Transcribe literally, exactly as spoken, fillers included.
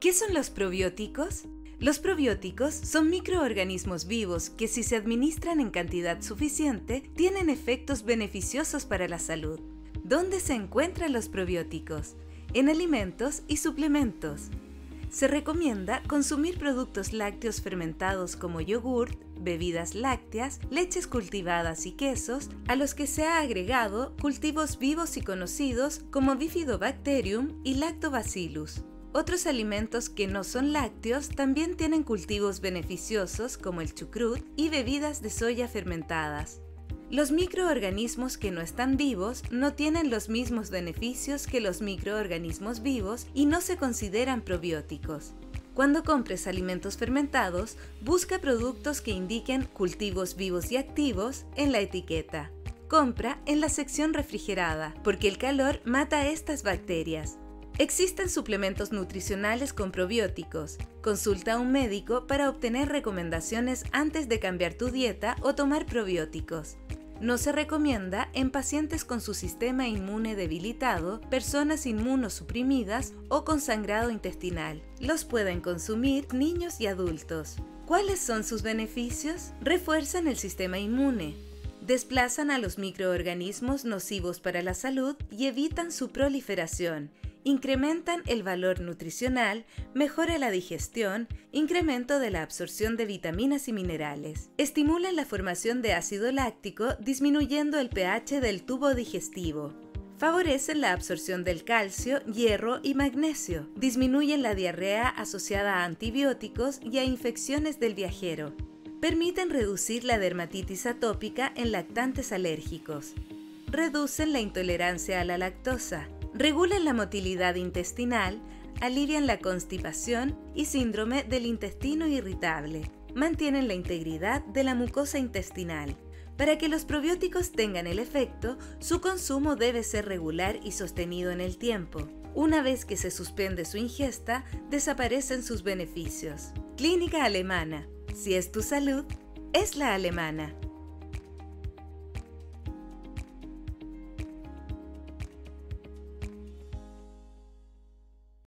¿Qué son los probióticos? Los probióticos son microorganismos vivos que, si se administran en cantidad suficiente, tienen efectos beneficiosos para la salud. ¿Dónde se encuentran los probióticos? En alimentos y suplementos. Se recomienda consumir productos lácteos fermentados como yogurt, bebidas lácteas, leches cultivadas y quesos, a los que se ha agregado cultivos vivos y conocidos como Bifidobacterium y Lactobacillus. Otros alimentos que no son lácteos también tienen cultivos beneficiosos como el chucrut y bebidas de soya fermentadas. Los microorganismos que no están vivos no tienen los mismos beneficios que los microorganismos vivos y no se consideran probióticos. Cuando compres alimentos fermentados, busca productos que indiquen cultivos vivos y activos en la etiqueta. Compra en la sección refrigerada, porque el calor mata a estas bacterias. Existen suplementos nutricionales con probióticos. Consulta a un médico para obtener recomendaciones antes de cambiar tu dieta o tomar probióticos. No se recomienda en pacientes con su sistema inmune debilitado, personas inmunosuprimidas o con sangrado intestinal. Los pueden consumir niños y adultos. ¿Cuáles son sus beneficios? Refuerzan el sistema inmune. Desplazan a los microorganismos nocivos para la salud y evitan su proliferación. Incrementan el valor nutricional, mejora la digestión, incremento de la absorción de vitaminas y minerales. Estimulan la formación de ácido láctico, disminuyendo el pH del tubo digestivo. Favorecen la absorción del calcio, hierro y magnesio. Disminuyen la diarrea asociada a antibióticos y a infecciones del viajero. Permiten reducir la dermatitis atópica en lactantes alérgicos. Reducen la intolerancia a la lactosa. Regulan la motilidad intestinal, alivian la constipación y síndrome del intestino irritable. Mantienen la integridad de la mucosa intestinal. Para que los probióticos tengan el efecto, su consumo debe ser regular y sostenido en el tiempo. Una vez que se suspende su ingesta, desaparecen sus beneficios. Clínica Alemana. Si es tu salud, es la alemana.